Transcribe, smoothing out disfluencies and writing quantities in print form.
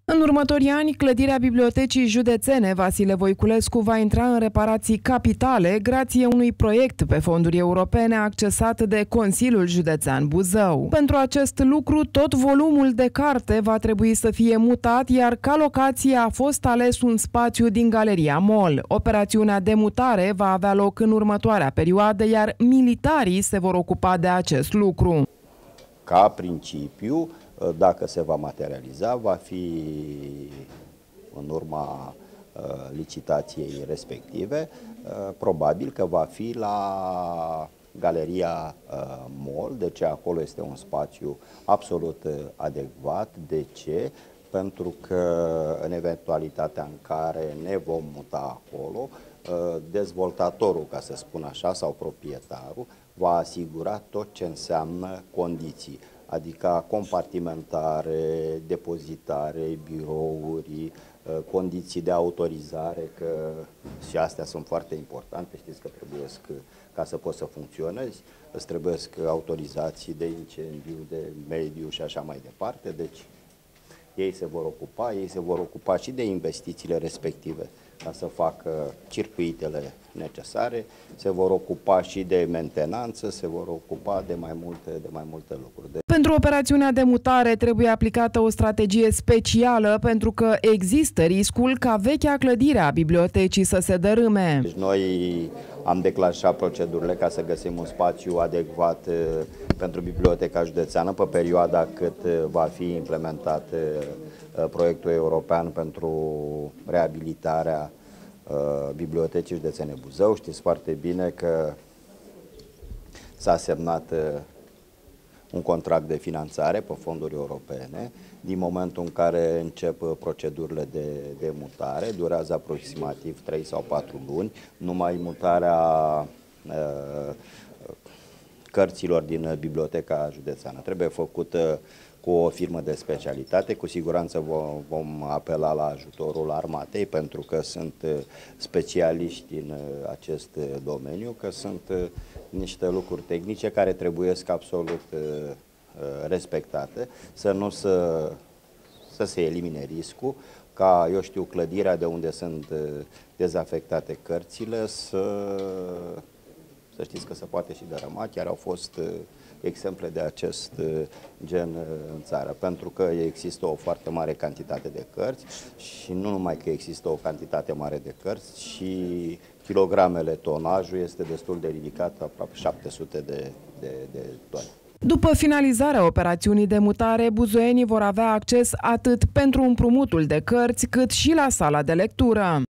În următorii ani, clădirea Bibliotecii Județene Vasile Voiculescu va intra în reparații capitale grație unui proiect pe fonduri europene accesat de Consiliul Județean Buzău. Pentru acest lucru, tot volumul de carte va trebui să fie mutat, iar ca locație a fost ales un spațiu din Galeria Mall. Operațiunea de mutare va avea loc în următoarea perioadă, iar militarii se vor ocupa de acest lucru. Ca principiu, dacă se va materializa, va fi în urma licitației respective, probabil că va fi la Galeria Mall, deci acolo este un spațiu absolut adecvat. De ce? Pentru că în eventualitatea în care ne vom muta acolo, dezvoltatorul, ca să spun așa, sau proprietarul, va asigura tot ce înseamnă condiții, adică compartimentare, depozitare, birouri, condiții de autorizare, că și astea sunt foarte importante. Știți că trebuie, ca să poți să funcționezi, îți trebuie autorizații de incendiu, de mediu și așa mai departe. Deci ei se vor ocupa și de investițiile respective ca să facă circuitele necesare, se vor ocupa și de mentenanță, se vor ocupa de mai multe lucruri. Pentru operațiunea de mutare trebuie aplicată o strategie specială, pentru că există riscul ca vechea clădire a bibliotecii să se dărâme. Deci noi am declanșat procedurile ca să găsim un spațiu adecvat pentru Biblioteca Județeană pe perioada cât va fi implementat proiectul european pentru reabilitarea Bibliotecii Județene Buzău. Știți foarte bine că s-a semnat un contract de finanțare pe fonduri europene. Din momentul în care încep procedurile de mutare, durează aproximativ 3 sau 4 luni. Numai mutarea cărților din Biblioteca Județeană trebuie făcută cu o firmă de specialitate. Cu siguranță vom apela la ajutorul armatei, pentru că sunt specialiști în acest domeniu, că sunt niște lucruri tehnice care trebuiesc absolut respectate, să se elimine riscul ca, eu știu, clădirea de unde sunt dezafectate cărțile să știți că se poate și dărâma. Chiar au fost exemple de acest gen în țară, pentru că există o foarte mare cantitate de cărți și nu numai că există o cantitate mare de cărți, și kilogramele, tonajul este destul de ridicat, aproape 700 de tone. După finalizarea operațiunii de mutare, buzoienii vor avea acces atât pentru împrumutul de cărți, cât și la sala de lectură.